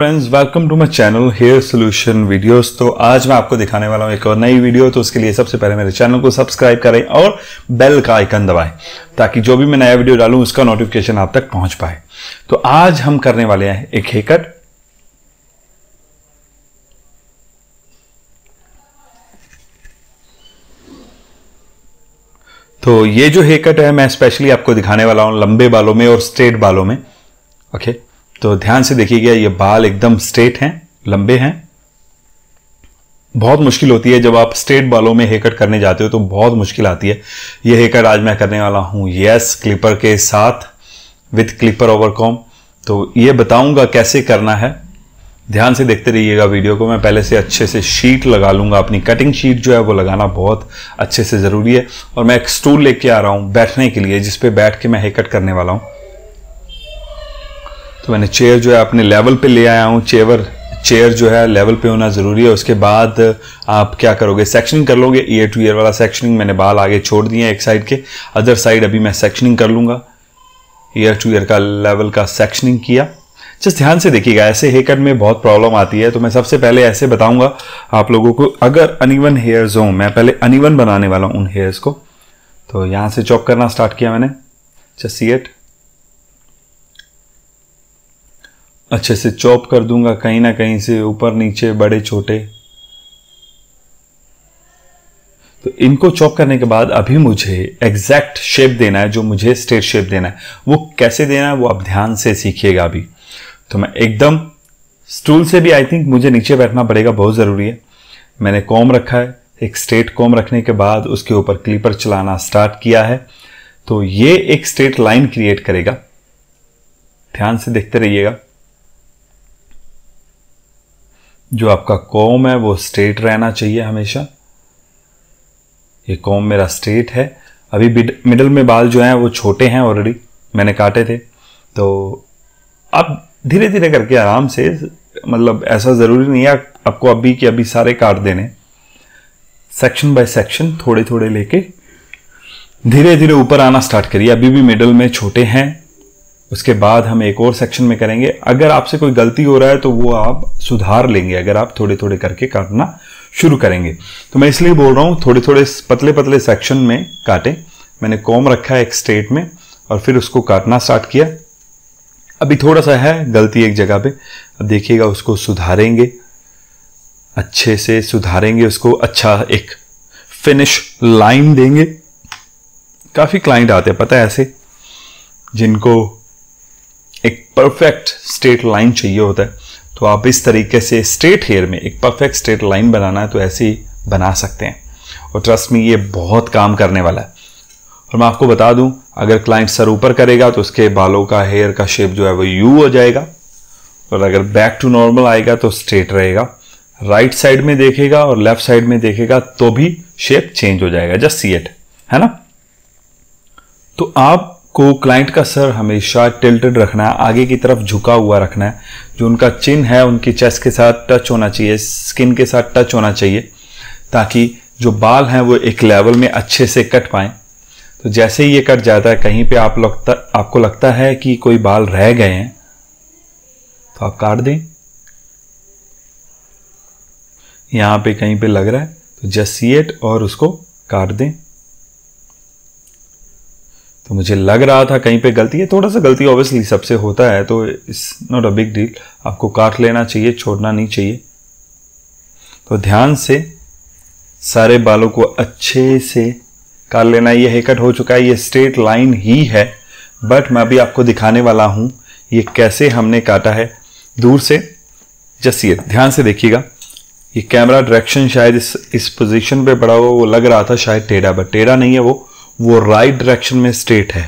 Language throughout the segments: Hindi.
Friends, welcome to my channel hair solution videos. तो आज मैं आपको दिखाने वाला हूं एक और नई वीडियो। तो उसके लिए सबसे पहले मेरे चैनल को सब्सक्राइब करें और बेल का आइकन दबाएं ताकि जो भी मैं नया वीडियो डालूं उसका नोटिफिकेशन आप तक पहुंच पाए। तो आज हम करने वाले हैं एक हेयर कट। तो ये जो हेयर कट है मैं स्पेशली आपको दिखाने वाला हूं लंबे बालों में और स्ट्रेट बालों में। ओके, तो ध्यान से देखिएगा, ये बाल एकदम स्ट्रेट हैं, लंबे हैं। बहुत मुश्किल होती है जब आप स्ट्रेट बालों में हेयर कट करने जाते हो, तो बहुत मुश्किल आती है। ये हेयर कट आज मैं करने वाला हूं यस क्लिपर के साथ, विथ क्लिपर ओवर कॉम। तो ये बताऊंगा कैसे करना है, ध्यान से देखते रहिएगा वीडियो को। मैं पहले से अच्छे से शीट लगा लूंगा, अपनी कटिंग शीट जो है वो लगाना बहुत अच्छे से जरूरी है। और मैं एक स्टूल लेके आ रहा हूं बैठने के लिए, जिसपे बैठ के मैं हेयर कट करने वाला हूं। तो मैंने चेयर जो है अपने लेवल पे ले आया हूं। चेयर जो है लेवल पे होना जरूरी है। उसके बाद आप क्या करोगे, सेक्शनिंग कर लोगे। ईयर टू ईयर वाला सेक्शनिंग मैंने बाल आगे छोड़ दिए एक साइड के, अदर साइड अभी मैं सेक्शनिंग कर लूंगा। ईयर टू ईयर का लेवल का सेक्शनिंग किया। जस्ट ध्यान से देखिएगा, ऐसे हेयर कट में बहुत प्रॉब्लम आती है। तो मैं सबसे पहले ऐसे बताऊंगा आप लोगों को। अगर अनइवन हेयर्स हो, मैं पहले अनइवन बनाने वाला हूं उन हेयर्स को। तो यहां से चॉप करना स्टार्ट किया मैंने। जस्ट सी इट, अच्छे से चॉप कर दूंगा, कहीं ना कहीं से ऊपर नीचे, बड़े छोटे। तो इनको चॉप करने के बाद अभी मुझे एग्जैक्ट शेप देना है, जो मुझे स्ट्रेट शेप देना है। वो कैसे देना है वो आप ध्यान से सीखिएगा अभी। तो मैं एकदम स्टूल से भी आई थिंक मुझे नीचे बैठना पड़ेगा, बहुत जरूरी है। मैंने कॉम रखा है, एक स्ट्रेट कॉम रखने के बाद उसके ऊपर क्लिपर चलाना स्टार्ट किया है। तो ये एक स्ट्रेट लाइन क्रिएट करेगा, ध्यान से देखते रहिएगा। जो आपका कॉम है वो स्ट्रेट रहना चाहिए हमेशा। ये कॉम मेरा स्ट्रेट है। अभी मिडल में बाल जो हैं वो छोटे हैं, ऑलरेडी मैंने काटे थे। तो अब धीरे धीरे करके आराम से, मतलब ऐसा जरूरी नहीं है आपको अभी कि अभी सारे काट देने। सेक्शन बाय सेक्शन थोड़े थोड़े लेके धीरे धीरे ऊपर आना स्टार्ट करिए। अभी भी मिडल में छोटे हैं, उसके बाद हम एक और सेक्शन में करेंगे। अगर आपसे कोई गलती हो रहा है तो वो आप सुधार लेंगे अगर आप थोड़े थोड़े करके काटना शुरू करेंगे। तो मैं इसलिए बोल रहा हूं थोड़े थोड़े पतले पतले सेक्शन में काटें। मैंने कॉम रखा है एक स्ट्रेट में और फिर उसको काटना स्टार्ट किया। अभी थोड़ा सा है गलती एक जगह पे, अब देखिएगा उसको सुधारेंगे, अच्छे से सुधारेंगे उसको। अच्छा एक फिनिश लाइन देंगे। काफी क्लाइंट आते हैं पता है ऐसे, जिनको एक परफेक्ट स्ट्रेट लाइन चाहिए होता है। तो आप इस तरीके से स्ट्रेट हेयर में एक परफेक्ट स्ट्रेट लाइन बनाना है तो ऐसे ही बना सकते हैं। और ट्रस्ट मी, ये बहुत काम करने वाला है। और मैं आपको बता दूं, अगर क्लाइंट सर ऊपर करेगा तो उसके बालों का, हेयर का शेप जो है वो यू हो जाएगा। और अगर बैक टू नॉर्मल आएगा तो स्ट्रेट रहेगा। राइट साइड में देखेगा और लेफ्ट साइड में देखेगा तो भी शेप चेंज हो जाएगा। जस्ट सी इट, है ना। तो आप को क्लाइंट का सर हमेशा टिल्टेड रखना है, आगे की तरफ झुका हुआ रखना है। जो उनका चिन है उनकी चेस्ट के साथ टच होना चाहिए, स्किन के साथ टच होना चाहिए, ताकि जो बाल हैं वो एक लेवल में अच्छे से कट पाएं। तो जैसे ही ये कट जाता है, कहीं पे आपको लगता है कि कोई बाल रह गए हैं तो आप काट दें। यहां पे कहीं पे लग रहा है तो जस्ट सी इट और उसको काट दें। तो मुझे लग रहा था कहीं पे गलती है, थोड़ा सा गलती ऑब्वियसली सबसे होता है, तो it's not a big deal. आपको काट लेना चाहिए, छोड़ना नहीं चाहिए। तो ध्यान से सारे बालों को अच्छे से काट लेना। ये हेयर कट हो चुका है, ये स्ट्रेट लाइन ही है, बट मैं अभी आपको दिखाने वाला हूं ये कैसे हमने काटा है दूर से। जस्ट ये ध्यान से देखिएगा। ये कैमरा डायरेक्शन शायद इस पोजीशन पे पड़ा हुआ, वो लग रहा था शायद टेढ़ा, बट टेढ़ा नहीं है, वो राइट डायरेक्शन में स्ट्रेट है।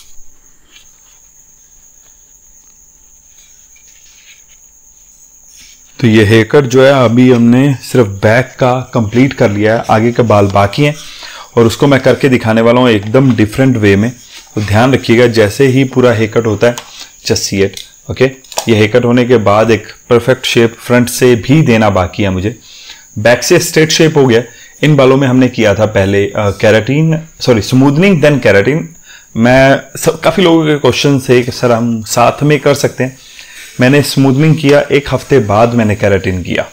तो ये हेयर कट जो है अभी हमने सिर्फ बैक का कंप्लीट कर लिया है, आगे के बाल बाकी हैं और उसको मैं करके दिखाने वाला हूं एकदम डिफरेंट वे में। तो ध्यान रखिएगा, जैसे ही पूरा हेयर कट होता है जस्ट सी इट। ओके, ये हेयर कट होने के बाद एक परफेक्ट शेप फ्रंट से भी देना बाकी है मुझे। बैक से स्ट्रेट शेप हो गया। इन बालों में हमने किया था पहले स्मूदनिंग देन केराटिन। काफी लोगों के क्वेश्चन थे कि सर हम साथ में कर सकते हैं। मैंने स्मूथनिंग किया, 1 हफ्ते बाद मैंने केराटिन किया।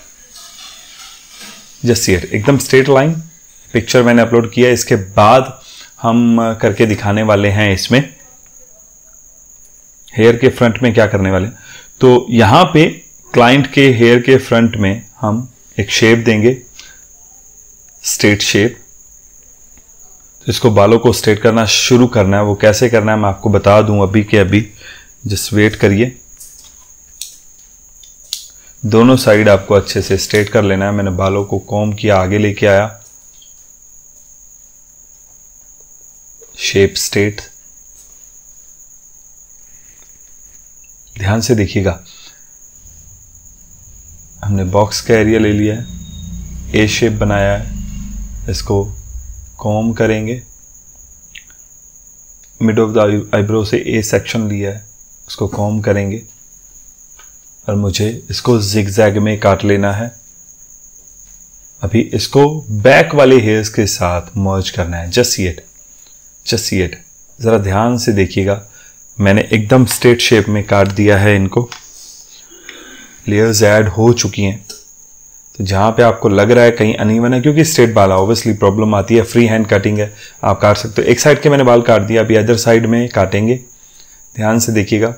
जस्ट हियर एकदम स्ट्रेट लाइन, पिक्चर मैंने अपलोड किया। इसके बाद हम करके दिखाने वाले हैं इसमें हेयर के फ्रंट में क्या करने वाले। तो यहां पे क्लाइंट के हेयर के फ्रंट में हम एक शेप देंगे, स्ट्रेट शेप। तो इसको बालों को स्ट्रेट करना शुरू करना है। वो कैसे करना है मैं आपको बता दूं अभी के अभी, जस्ट वेट करिए। दोनों साइड आपको अच्छे से स्ट्रेट कर लेना है। मैंने बालों को कॉम्ब किया, आगे लेके आया, शेप स्ट्रेट। ध्यान से देखिएगा, हमने बॉक्स का एरिया ले लिया है, ए शेप बनाया है, इसको कॉम्ब करेंगे। मिड ऑफ द आईब्रो से ए सेक्शन लिया है, उसको कॉम्ब करेंगे और मुझे इसको जिगजैग में काट लेना है। अभी इसको बैक वाले हेयर्स के साथ मर्ज करना है। Just see it, just see it. जरा ध्यान से देखिएगा, मैंने एकदम स्ट्रेट शेप में काट दिया है इनको। लेयर्स ऐड हो चुकी हैं। तो जहां पे आपको लग रहा है कहीं अनइवन है, क्योंकि स्ट्रेट बाल ऑब्वियसली प्रॉब्लम आती है, फ्री हैंड कटिंग है, आप काट सकते हो। एक साइड के मैंने बाल काट दिया, अभी अदर साइड में काटेंगे। ध्यान से देखिएगा,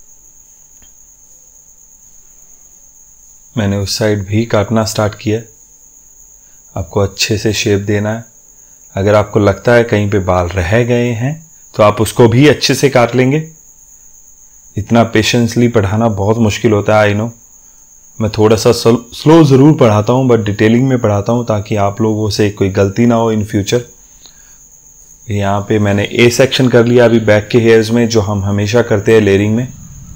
मैंने उस साइड भी काटना स्टार्ट किया। आपको अच्छे से शेप देना है। अगर आपको लगता है कहीं पे बाल रह गए हैं तो आप उसको भी अच्छे से काट लेंगे। इतना पेशेंसली पढ़ाना बहुत मुश्किल होता है, आई नो। मैं थोड़ा सा स्लो ज़रूर पढ़ाता हूँ, बट डिटेलिंग में पढ़ाता हूँ ताकि आप लोगों से कोई गलती ना हो इन फ्यूचर। यहाँ पे मैंने ए सेक्शन कर लिया अभी बैक के हेयर्स में, जो हम हमेशा करते हैं लेयरिंग में।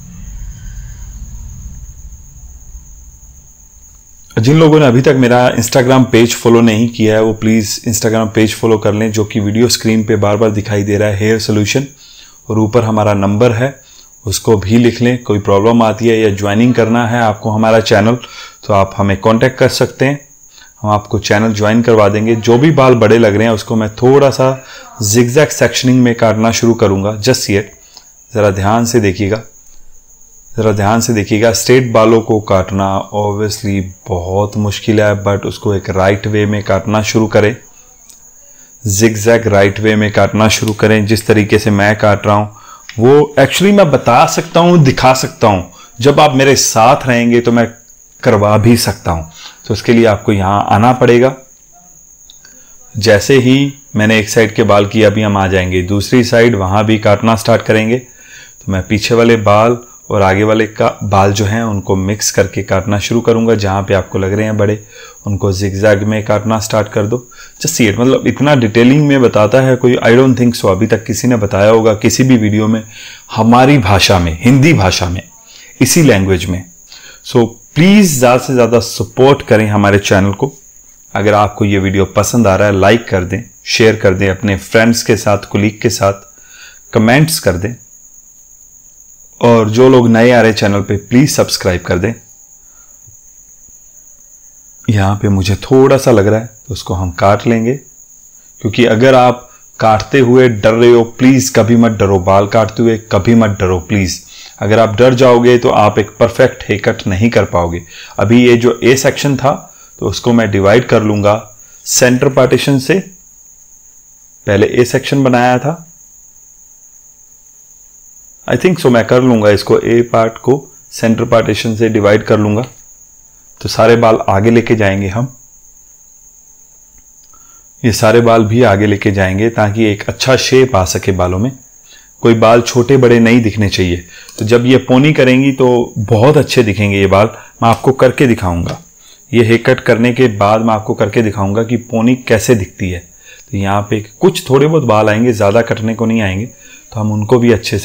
जिन लोगों ने अभी तक मेरा इंस्टाग्राम पेज फॉलो नहीं किया है वो प्लीज़ इंस्टाग्राम पेज फॉलो कर लें, जो कि वीडियो स्क्रीन पे बार बार दिखाई दे रहा है, हेयर सोल्यूशन। और ऊपर हमारा नंबर है, उसको भी लिख लें। कोई प्रॉब्लम आती है या ज्वाइनिंग करना है आपको हमारा चैनल, तो आप हमें कांटेक्ट कर सकते हैं, हम आपको चैनल ज्वाइन करवा देंगे। जो भी बाल बड़े लग रहे हैं उसको मैं थोड़ा सा जिगजैग सेक्शनिंग में काटना शुरू करूँगा। जस्ट सी इट, ज़रा ध्यान से देखिएगा, ज़रा ध्यान से देखिएगा। स्ट्रेट बालों को काटना ऑब्वियसली बहुत मुश्किल है, बट उसको एक राइट वे में काटना शुरू करें, जिगजैग राइट वे में काटना शुरू करें। जिस तरीके से मैं काट रहा हूँ वो एक्चुअली मैं बता सकता हूँ, दिखा सकता हूँ। जब आप मेरे साथ रहेंगे तो मैं करवा भी सकता हूँ। तो उसके लिए आपको यहाँ आना पड़ेगा। जैसे ही मैंने एक साइड के बाल किए, अभी हम आ जाएंगे दूसरी साइड, वहाँ भी काटना स्टार्ट करेंगे। तो मैं पीछे वाले बाल और आगे वाले का बाल जो हैं उनको मिक्स करके काटना शुरू करूंगा। जहाँ पे आपको लग रहे हैं बड़े, उनको जिगजैग में काटना स्टार्ट कर दो। जस्ट सी इट, मतलब इतना डिटेलिंग में बताता है कोई, आई डोंट थिंक सो अभी तक किसी ने बताया होगा किसी भी वीडियो में हमारी भाषा में, हिंदी भाषा में, इसी लैंग्वेज में। सो प्लीज़ ज़्यादा से ज़्यादा सपोर्ट करें हमारे चैनल को। अगर आपको ये वीडियो पसंद आ रहा है, लाइक कर दें, शेयर कर दें अपने फ्रेंड्स के साथ, कोलीग के साथ, कमेंट्स कर दें। और जो लोग नए आ रहे चैनल पे प्लीज सब्सक्राइब कर दें। यहां पे मुझे थोड़ा सा लग रहा है तो उसको हम काट लेंगे, क्योंकि अगर आप काटते हुए डर रहे हो, प्लीज कभी मत डरो। बाल काटते हुए कभी मत डरो प्लीज। अगर आप डर जाओगे तो आप एक परफेक्ट हेयर कट नहीं कर पाओगे। अभी ये जो ए सेक्शन था तो उसको मैं डिवाइड कर लूंगा सेंटर पार्टीशन से। पहले ए सेक्शन बनाया था, आई थिंक सो मैं कर लूंगा इसको, ए पार्ट को सेंटर पार्टीशन से डिवाइड कर लूंगा। तो सारे बाल आगे लेके जाएंगे हम, ये सारे बाल भी आगे लेके जाएंगे ताकि एक अच्छा शेप आ सके बालों में। कोई बाल छोटे बड़े नहीं दिखने चाहिए। तो जब ये पोनी करेंगी तो बहुत अच्छे दिखेंगे ये बाल। मैं आपको करके दिखाऊंगा, ये हेयर कट करने के बाद मैं आपको करके दिखाऊंगा कि पोनी कैसे दिखती है। तो यहाँ पे कुछ थोड़े बहुत बाल आएंगे, ज़्यादा कटने को नहीं आएंगे, तो हम उनको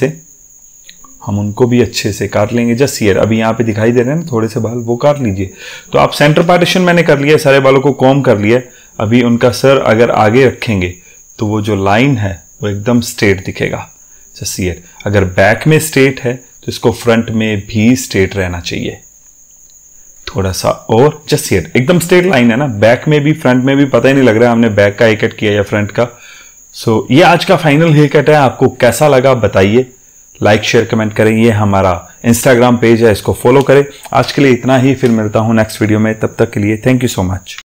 भी अच्छे से काट लेंगे। जस्ट हियर, अभी यहाँ पे दिखाई दे रहे हैं ना थोड़े से बाल, वो काट लीजिए। तो आप सेंटर पार्टीशन मैंने कर लिया, सारे बालों को कॉम्ब कर लिया। अभी उनका सर अगर आगे रखेंगे तो वो जो लाइन है वो एकदम स्ट्रेट दिखेगा। जस्ट हियर, अगर बैक में स्ट्रेट है तो इसको फ्रंट में भी स्ट्रेट रहना चाहिए थोड़ा सा। और जस्ट हियर एकदम स्ट्रेट लाइन है ना, बैक में भी फ्रंट में भी, पता ही नहीं लग रहा है हमने बैक का हेयर कट किया या फ्रंट का। सो ये आज का फाइनल हेयर कट है। आपको कैसा लगा बताइए, लाइक शेयर कमेंट करें। ये हमारा इंस्टाग्राम पेज है, इसको फॉलो करें। आज के लिए इतना ही, फिर मिलता हूं नेक्स्ट वीडियो में। तब तक के लिए थैंक यू सो मच।